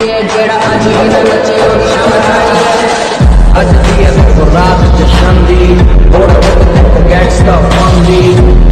जेड़ा अज भी न नचे ओदी शाम रानी है अज दी है रात जशन दी